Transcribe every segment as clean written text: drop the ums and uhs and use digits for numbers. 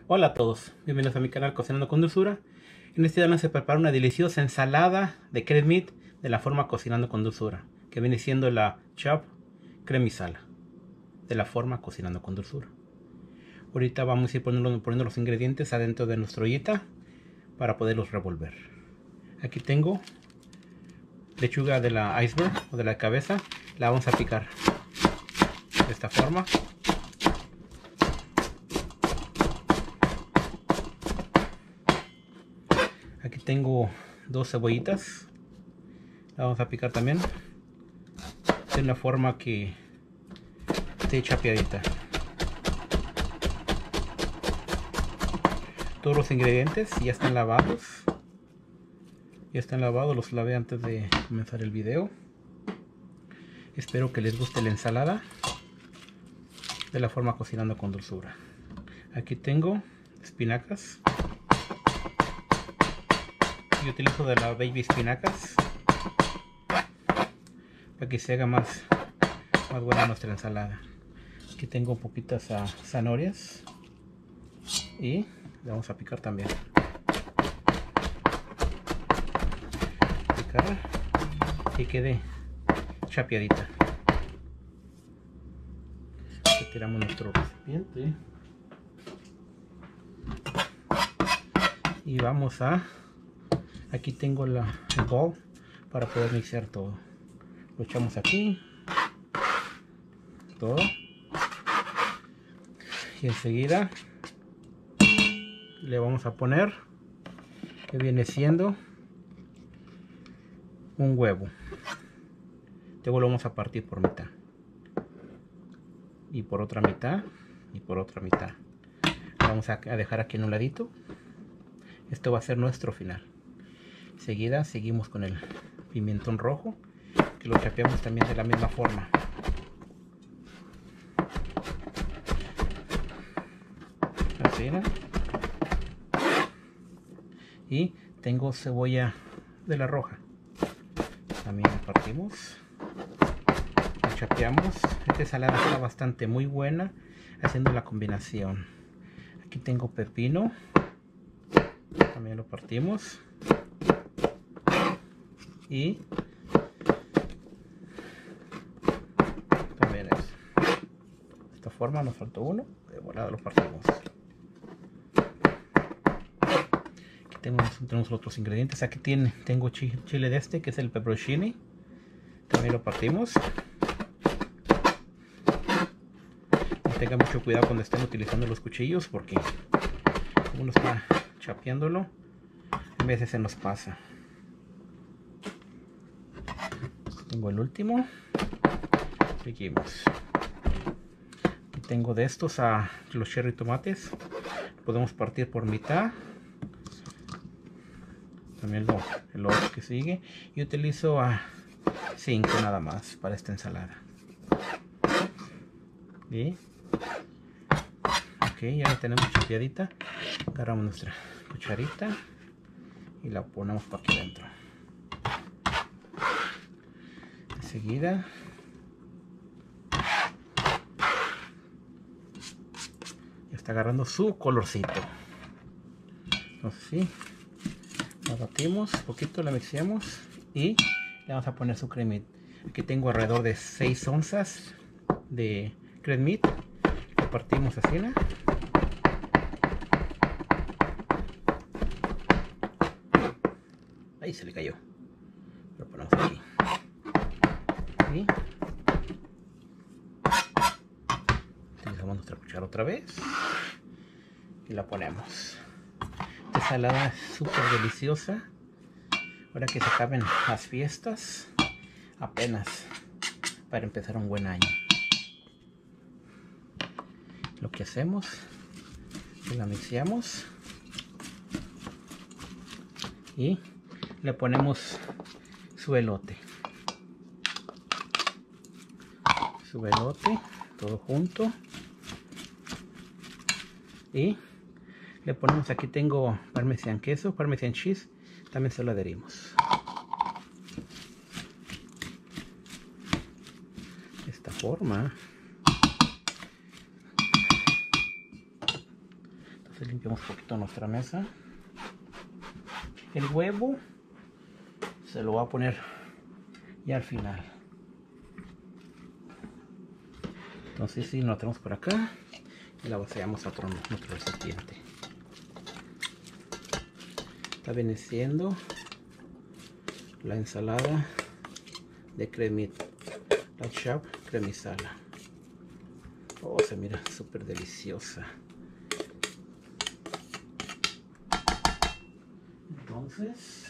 Hola a todos, bienvenidos a mi canal Cocinando con Dulzura. En este día vamos a preparar una deliciosa ensalada de creme meat de la forma Cocinando con Dulzura, que viene siendo la chop creme sala de la forma Cocinando con Dulzura. Ahorita vamos a ir poniendo los ingredientes adentro de nuestra ollita para poderlos revolver. Aquí tengo lechuga de la iceberg o de la cabeza, la vamos a picar de esta forma. Aquí tengo dos cebollitas, la vamos a picar también de una forma que esté chapeadita. Todos los ingredientes ya están lavados, los lavé antes de comenzar el video. Espero que les guste la ensalada de la forma Cocinando con Dulzura. Aquí tengo espinacas. Yo utilizo de la baby espinacas para que se haga más buena nuestra ensalada. Aquí tengo poquitas zanahorias y le vamos a picar también. Picar que quede chapeadita. Retiramos nuestro recipiente y vamos a... Aquí tengo el bowl para poder mixear todo. Lo echamos aquí. Todo. Y enseguida le vamos a poner, que viene siendo un huevo. Luego lo vamos a partir por mitad. Y por otra mitad. Y por otra mitad. Lo vamos a dejar aquí en un ladito. Esto va a ser nuestro final. Enseguida seguimos con el pimentón rojo, que lo chapeamos también de la misma forma. Así, ¿no? Y tengo cebolla de la roja. También la partimos. La chapeamos. Esta ensalada está bastante muy buena haciendo la combinación. Aquí tengo pepino. También lo partimos. Y también es de esta forma. Nos faltó uno, de volada lo partimos. Aquí tenemos otros ingredientes. Aquí tengo chile de este, que es el pepperoncini. También lo partimos. Tengan mucho cuidado cuando estén utilizando los cuchillos, porque uno está chapeándolo, a veces se nos pasa. Tengo el último. Seguimos. Aquí tengo de estos los cherry tomates. Podemos partir por mitad. También el otro que sigue. Y utilizo 5 nada más para esta ensalada. Y ok, ya la tenemos chapeadita. Agarramos nuestra cucharita y la ponemos para aquí adentro. Enseguida ya está agarrando su colorcito. Entonces sí, la batimos un poquito, la mixeamos y le vamos a poner su creme meat. Aquí tengo alrededor de 6 onzas de creme meat. Lo partimos así, ¿no? Ahí se le cayó. Lo ponemos aquí. Y utilizamos nuestra cuchara otra vez y la ponemos. Esta ensalada es súper deliciosa. Ahora que se acaben las fiestas, apenas para empezar un buen año. Lo que hacemos es la mixeamos y le ponemos su elote. Su elote, todo junto. Y le ponemos, aquí tengo parmesan queso, parmesan cheese, también se lo adherimos. De esta forma. Entonces limpiamos un poquito nuestra mesa. El huevo se lo va a poner ya al final. Entonces sí, lo tenemos por acá y la vaciamos a otro recipiente. Está bendeciendo la ensalada de Creme Meat, la Chop Creme Sala. Oh, se mira súper deliciosa. Entonces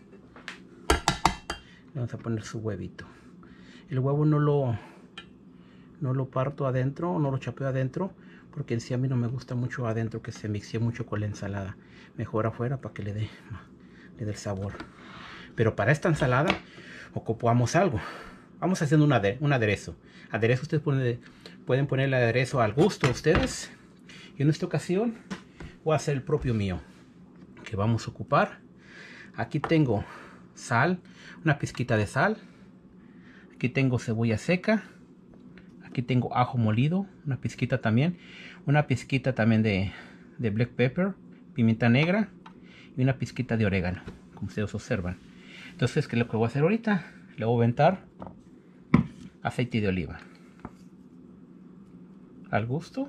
le vamos a poner su huevito. El huevo no lo parto adentro, no lo chapeo adentro, porque en sí a mí no me gusta mucho adentro que se mixe mucho con la ensalada. Mejor afuera para que le dé el sabor. Pero para esta ensalada ocupamos algo. Vamos haciendo un aderezo. Aderezo, ustedes pueden poner el aderezo al gusto de ustedes. Y en esta ocasión voy a hacer el propio mío, que vamos a ocupar. Aquí tengo sal, una pizquita de sal. Aquí tengo cebolla seca. Aquí tengo ajo molido, una pizquita también. Una pizquita también de black pepper, pimienta negra. Y una pizquita de orégano, como ustedes observan. Entonces, ¿qué es lo que voy a hacer ahorita? Le voy a aventar aceite de oliva al gusto.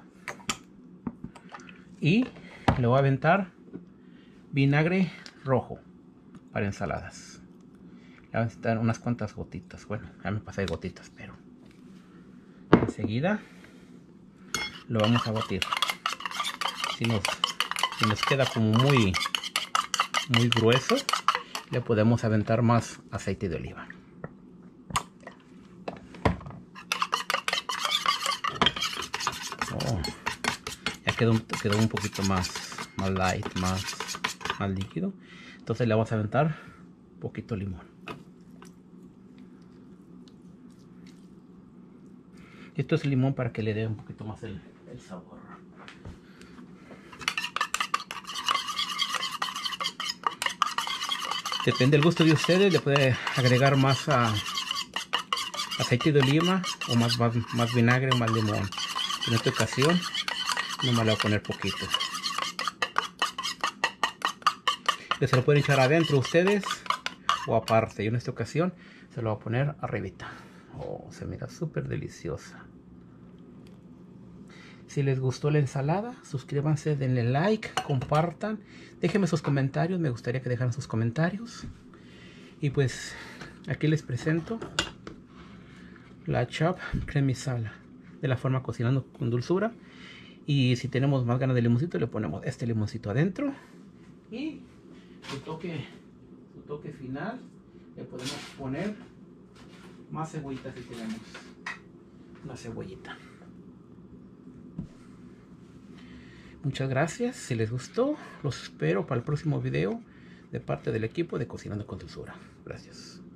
Y le voy a aventar vinagre rojo para ensaladas. Le voy a aventar unas cuantas gotitas. Bueno, ya me pasé de gotitas, pero enseguida lo vamos a batir. Si nos queda como muy grueso, le podemos aventar más aceite de oliva. Oh, ya quedó un poquito más light, más líquido. Entonces le vamos a aventar un poquito de limón. Esto es el limón para que le dé un poquito más el sabor. Depende del gusto de ustedes, le puede agregar más aceite de oliva o más vinagre o más limón. En esta ocasión nomás le voy a poner poquito. Se lo pueden echar adentro ustedes o aparte. Yo en esta ocasión se lo voy a poner arribita. Oh, se mira súper deliciosa. Si les gustó la ensalada, suscríbanse, denle like, compartan, déjenme sus comentarios, me gustaría que dejaran sus comentarios. Y pues aquí les presento la Chop Creme Sala, de la forma Cocinando con Dulzura. Y si tenemos más ganas de limoncito, le ponemos este limoncito adentro. Y su toque final, le podemos poner más cebollita si tenemos una cebollita. Muchas gracias. Si les gustó, los espero para el próximo video de parte del equipo de Cocinando con Dulzura. Gracias.